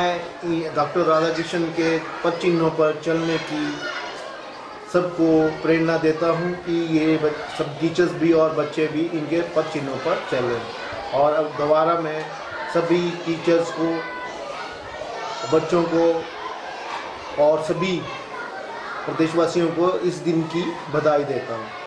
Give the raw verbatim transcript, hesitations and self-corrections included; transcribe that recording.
मैं डॉक्टर राधाकृष्णन के पद चिन्हों पर चलने की सबको प्रेरणा देता हूं कि ये सब टीचर्स भी और बच्चे भी इनके पद चिन्हों पर चलें। और अब दोबारा मैं सभी टीचर्स को, बच्चों को और सभी प्रदेशवासियों को इस दिन की बधाई देता हूं।